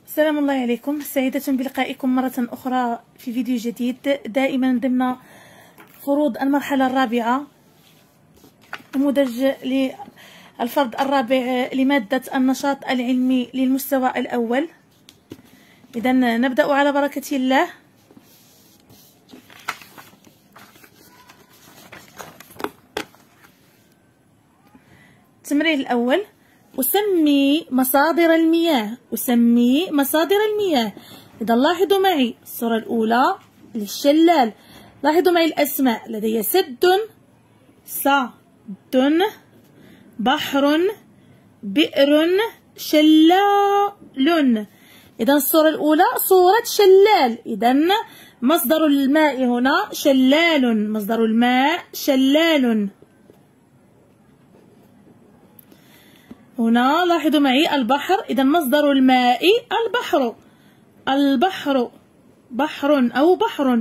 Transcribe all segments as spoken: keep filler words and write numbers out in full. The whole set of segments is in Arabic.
السلام الله عليكم، سعيدة بلقائكم مرة أخرى في فيديو جديد دائما ضمن فروض المرحلة الرابعة، نموذج للفرض الرابع لمادة النشاط العلمي للمستوى الأول. إذا نبدأ على بركة الله. التمرين الأول: أسمي مصادر المياه. أسمي مصادر المياه. إذا لاحظوا معي الصورة الأولى للشلال، لاحظوا معي الأسماء. لدي سد، صد، بحر، بئر، شلال. إذا الصورة الأولى صورة شلال، إذا مصدر الماء هنا شلال، مصدر الماء شلال. هنا لاحظوا معي البحر، إذا مصدر الماء البحر، البحر بحر أو بحر.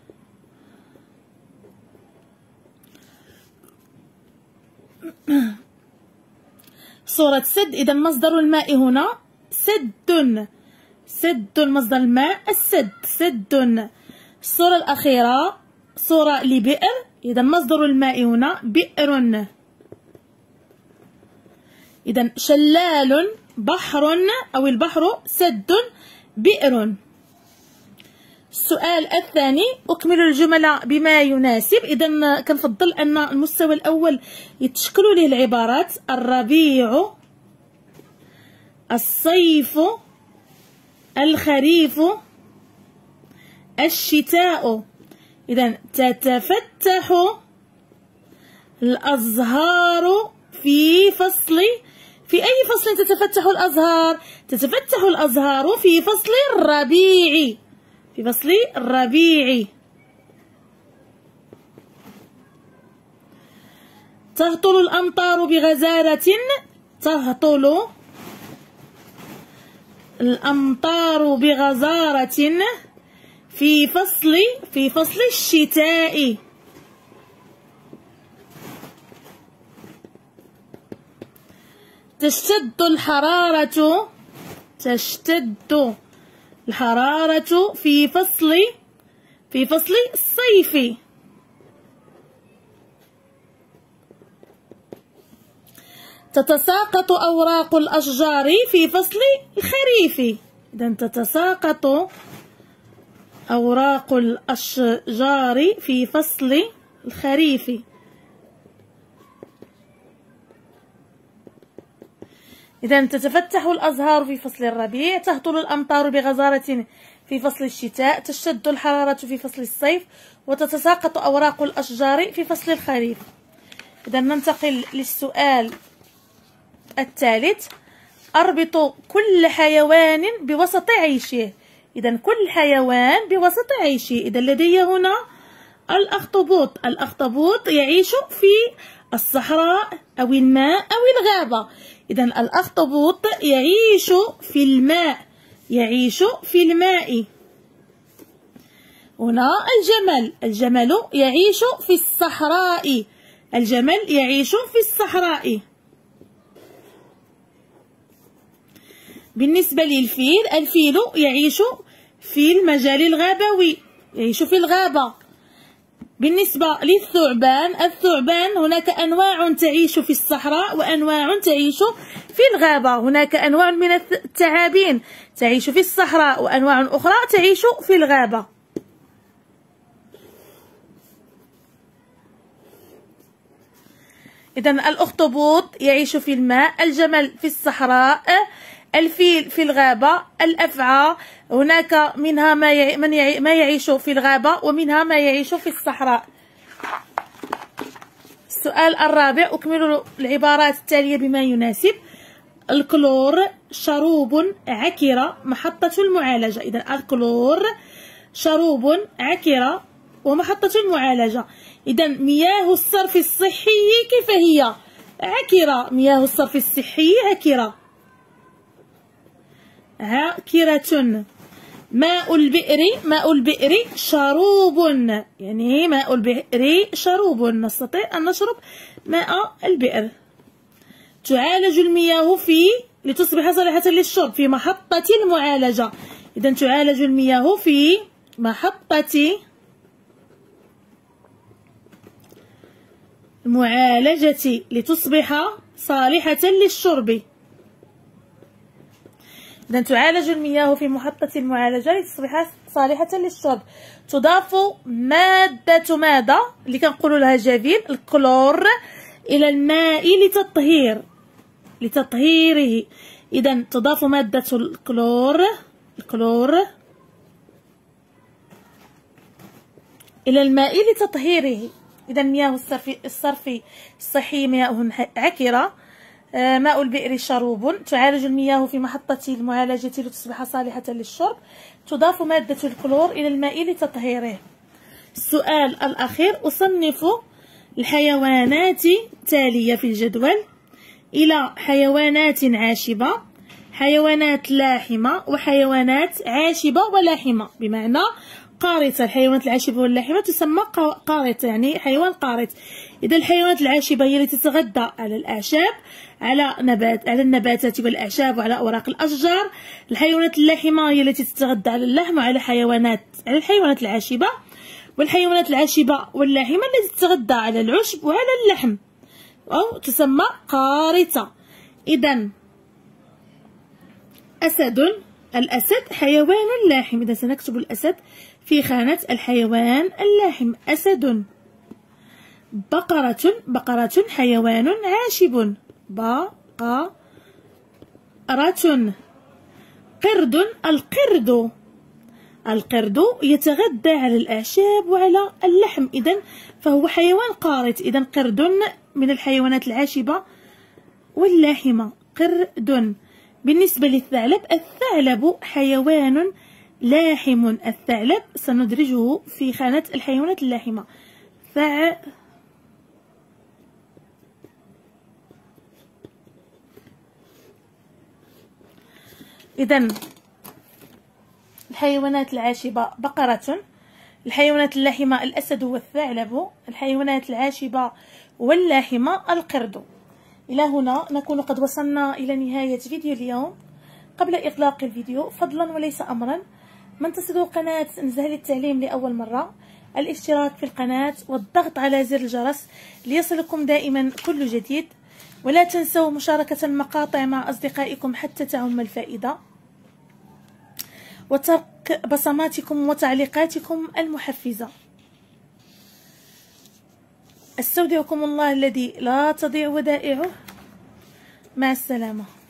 صورة سد، إذا مصدر الماء هنا سد، سد مصدر الماء السد، سد. الصورة الأخيرة صورة لبئر، إذا مصدر الماء هنا بئر. إذا شلال، بحر أو البحر، سد، بئر. السؤال الثاني: أكمل الجمل بما يناسب. إذا كنفضل أن المستوى الأول يتشكل له العبارات: الربيع، الصيف، الخريف، الشتاء. إذا تتفتح الأزهار في فصل في أي فصل تتفتح الأزهار؟ تتفتح الأزهار في فصل الربيع، في فصل الربيع. تهطل الأمطار بغزارة، تهطل الأمطار بغزارة في فصل في فصل الشتاء. تشتد الحرارة، تشتد الحرارة في فصل في فصل الصيف. تتساقط أوراق الأشجار في فصل الخريف. إذا تتساقط أوراق الأشجار في فصل الخريف. إذا تتفتح الأزهار في فصل الربيع، تهطل الأمطار بغزارة في فصل الشتاء، تشتد الحرارة في فصل الصيف، وتتساقط أوراق الأشجار في فصل الخريف. إذا ننتقل للسؤال الثالث: أربط كل حيوان بوسط عيشه. إذا كل حيوان بوسط عيشه. إذا لدي هنا الأخطبوط، الأخطبوط يعيش في الصحراء أو الماء أو الغابة. إذا الأخطبوط يعيش في الماء، يعيش في الماء. هنا الجمل، الجمل يعيش في الصحراء، الجمل يعيش في الصحراء. بالنسبة للفيل، الفيل يعيش في المجال الغابوي، يعيش في الغابة. بالنسبة للثعبان، الثعبان هناك أنواع تعيش في الصحراء وأنواع تعيش في الغابة. هناك أنواع من الثعابين تعيش في الصحراء وأنواع أخرى تعيش في الغابة. إذا الأخطبوط يعيش في الماء، الجمل في الصحراء، الفيل في الغابة، الأفعى هناك منها ما يعي من يعي ما يعيش في الغابة ومنها ما يعيش في الصحراء. السؤال الرابع: أكمل العبارات التالية بما يناسب. الكلور شروب عكرة، محطة المعالجة. إذا الكلور شروب عكرة ومحطة المعالجة. إذا مياه الصرف الصحي كيف هي؟ عكرة. مياه الصرف الصحي عكرة، عاكرة. ماء البئر، ماء البئر شروب، يعني ماء البئر شروب، نستطيع أن نشرب ماء البئر. تعالج المياه في لتصبح صالحة للشرب في محطة المعالجة. إذا تعالج المياه في محطة المعالجة لتصبح صالحة للشرب. إذا تعالج المياه في محطة المعالجة لتصبح صالحة للشرب. تضاف مادة ماذا اللي كنقولوا لها جافيل الكلور إلى الماء لتطهير لتطهيره. إذا تضاف مادة الكلور الكلور إلى الماء لتطهيره. إذا مياه الصرف الصرف الصحي مياه عكرة. ماء البئر شروب. تعالج المياه في محطة المعالجة لتصبح صالحة للشرب. تضاف مادة الكلور إلى الماء لتطهيره. السؤال الأخير: أصنف الحيوانات التالية في الجدول إلى حيوانات عاشبة، حيوانات لاحمة، وحيوانات عاشبة ولاحمة. بمعنى قارصة. الحيوانات العاشبة واللاحمة تسمى قارصة، يعني حيوان قارص. إذا الحيوانات العاشبة هي التي تتغذى على الأعشاب، على نبات على النباتات والأعشاب وعلى أوراق الأشجار. الحيوانات اللاحمة هي التي تتغذى على اللحم وعلى حيوانات على الحيوانات العاشبة. والحيوانات العاشبة واللاحمة التي تتغذى على العشب وعلى اللحم أو تسمى قارصة. إذا أسد الأسد حيوان لاحم. إذا سنكتب الأسد في خانة الحيوان اللاحم. أسد. بقرة بقرة حيوان عاشب. بقرة. قرد القرد القرد يتغذى على الأعشاب وعلى اللحم. إذا فهو حيوان قارص. إذا قرد من الحيوانات العاشبة واللاحمة. قرد. بالنسبة للثعلب، الثعلب حيوان لاحم. الثعلب سندرجه في خانة الحيوانات اللاحمة. ثع إذا الحيوانات العاشبة بقرة، الحيوانات اللاحمة الأسد والثعلب، الحيوانات العاشبة واللاحمة القرد. إلى هنا نكون قد وصلنا إلى نهاية فيديو اليوم. قبل إغلاق الفيديو فضلا وليس أمرا، من تصل قناة نزهة للتعليم لأول مرة الاشتراك في القناة والضغط على زر الجرس ليصلكم دائما كل جديد. ولا تنسوا مشاركة المقاطع مع أصدقائكم حتى تعم الفائدة، وترك بصماتكم وتعليقاتكم المحفزة. استودعكم الله الذي لا تضيع ودائعه. مع السلامة.